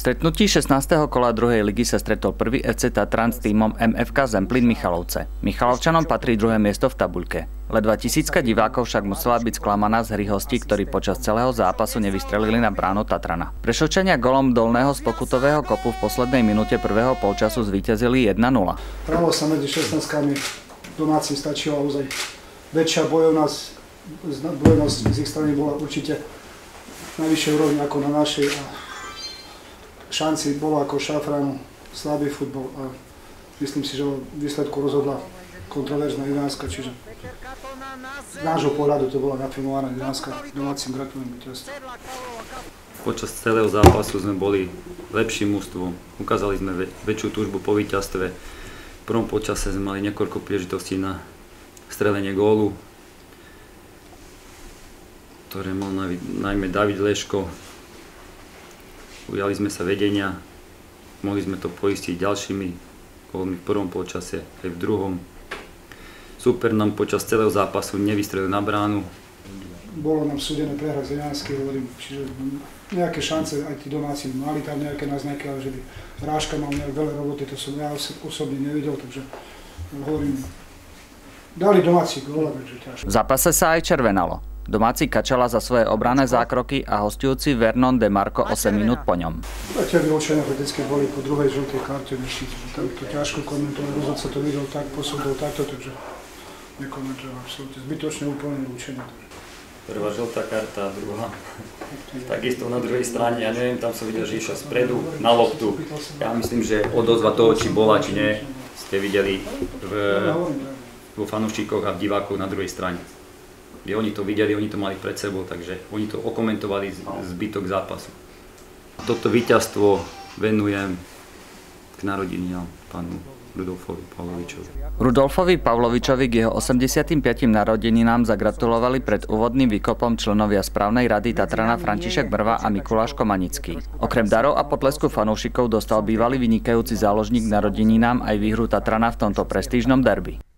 stretnutí 16. kola druhej ligy sa stretol prvý FC Tatran s tímom MFK Zemplín Michalovce. Michalovčanom patrí druhé miesto v tabuľke. Ledva tisícka divákov však musela byť sklamaná z hry hostí, ktorí počas celého zápasu nevystrelili na bránu Tatrana. Prešovčania golom dolného z pokutového kopu v poslednej minúte prvého polčasu zvíťazili 1-0. Pravo sa medzi 16-kami domáci stačila ozaj väčšia bojovnosť z ich strany bola určite najvyššej úrovni ako na našej a šanci bolo ako Šafránu slabý futbol a myslím si, že o výsledku rozhodla kontroverzná 11, čiže z nášho pohľadu to bola nafilmovaná 11. Domácim gratulujem víťazstvu. Počas celého zápasu sme boli lepším mužstvom, ukázali sme väčšiu túžbu po víťazstve. V prvom počase sme mali niekoľko príležitostí na strelenie gólu, ktoré mal najmä David Leško. Ujali sme sa vedenia, mohli sme to poistiť ďalšími gólmi v prvom polčase aj v druhom. Super nám počas celého zápasu nevystrelil na bránu. Bolo nám súdené prehrať z 11, hovorím, čiže nejaké šance aj tí domáci mali tam nejaké náznaky, ale že by Ráška mal nejak veľa roboty, to som ja osobne nevidel, takže hovorím, dali domáci góla, takže ťažko. V zápase sa aj červenalo. Domáci kačala za svoje obranné zákroky a hostujúci Vernon de Marco 8 minút po ňom. Tie vylúčenia vždycky boli po druhej žltej karte, tam to ťažko komentovať, rozhodca to videl tak, posúdil takto, takže nekomentujem absolútne, zbytočne úplne vylúčenia. Prvá žltá karta, druhá. Takisto na druhej strane, ja neviem, tam som videl, že išiel spredu na loptu. Ja myslím, že odozva toho, či bola, či nie, ste videli vo fanúšikoch a v divákoch na druhej strane. Kde oni to videli, oni to mali pred sebou, takže oni to okomentovali zbytok zápasu. Toto víťazstvo venujem k narodeninám pánu Rudolfovi Pavlovičovi. Rudolfovi Pavlovičovi k jeho 85. narodeninám zagratulovali pred úvodným výkopom členovia správnej rady Tatrana František Brva a Mikuláš Komanický. Okrem darov a potlesku fanúšikov dostal bývalý vynikajúci záložník narodeninám aj výhru Tatrana v tomto prestížnom derby.